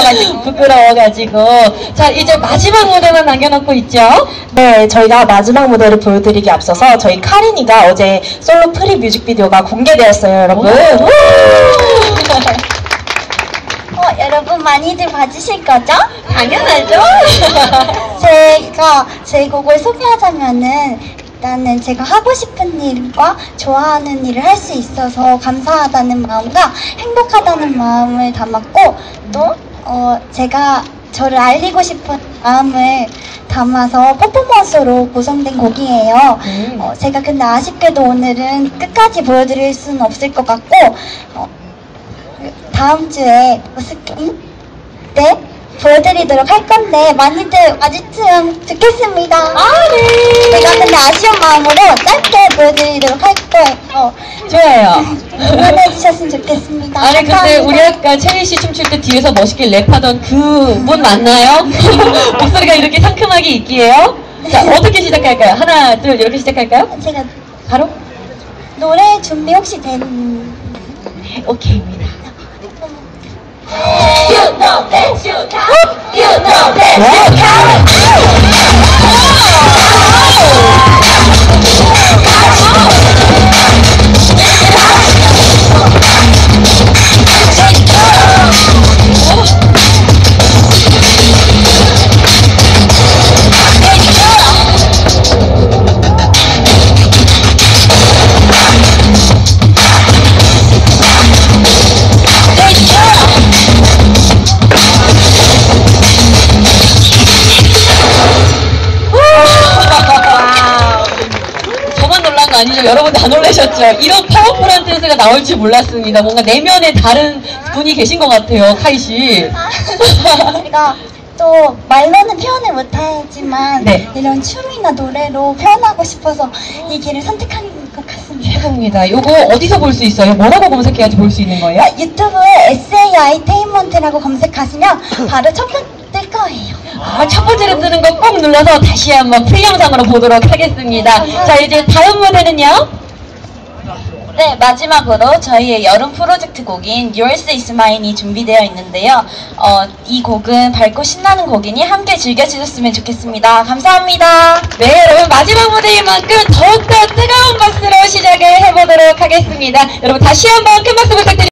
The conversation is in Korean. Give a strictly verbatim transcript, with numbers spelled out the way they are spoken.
부끄러워가지고. 부끄러워가지고. 자, 이제 마지막 무대만 남겨놓고 있죠? 네, 저희가 마지막 무대를 보여드리기 앞서서 저희 카린이가 어제 솔로 프리 뮤직비디오가 공개되었어요, 여러분. 어, 여러분 많이들 봐주실 거죠? 당연하죠? 제가 제 곡을 소개하자면은 일단은 제가 하고 싶은 일과 좋아하는 일을 할 수 있어서 감사하다는 마음과 행복하다는 마음을 담았고 또 어, 제가 저를 알리고 싶은 마음을 담아서 퍼포먼스로 구성된 곡이에요. 음. 어, 제가 근데 아쉽게도 오늘은 끝까지 보여드릴 수는 없을 것 같고 어, 다음 주에 스킨 때 보여드리도록 할 건데 많이들 와주시면 좋겠습니다. 아, 네. 제가 근데 아쉬운 마음으로 짧게 보여드리도록 할 거예요. 좋아요. 응원해주셨으면 좋겠습니다. 아니, 근데 감사합니다. 우리 아까 채리 씨 춤출 때 뒤에서 멋있게 랩하던 그 분 맞나요? 목소리가 이렇게 상큼하게 있기에요? 자, 어떻게 시작할까요? 하나, 둘, 이렇게 시작할까요? 제가 바로? 노래 준비 혹시 된... 네, 오케이입니다. You know that you count. You know that you count. 저만 놀란 거 아니죠? 여러분 다 놀라셨죠? 이런 파워풀한 댄스가 나올 줄 몰랐습니다. 뭔가 내면에 다른 분이 계신 것 같아요, 카이 씨. 제가 또 말로는 표현을 못하지만 네. 이런 춤이나 노래로 표현하고 싶어서 이 길을 선택한 것 같습니다. 최고입니다. 요거 어디서 볼 수 있어요? 뭐라고 검색해야지 볼 수 있는 거예요? 아, 유튜브에 에스에이 아이테인먼트라고 검색하시면 바로 첫 번째 뜰 거예요. 아, 첫 번째로 뜨는 거 꼭 눌러서 다시 한번 풀 영상으로 보도록 하겠습니다. 자, 이제 다음 무대는요? 네, 마지막으로 저희의 여름 프로젝트 곡인 Yours is Mine이 준비되어 있는데요. 어, 이 곡은 밝고 신나는 곡이니 함께 즐겨주셨으면 좋겠습니다. 감사합니다. 네, 여러분 마지막 무대인 만큼 더욱더 뜨거운 박수로 시작을 해보도록 하겠습니다. 여러분 다시 한번 큰 박수 부탁드립니다.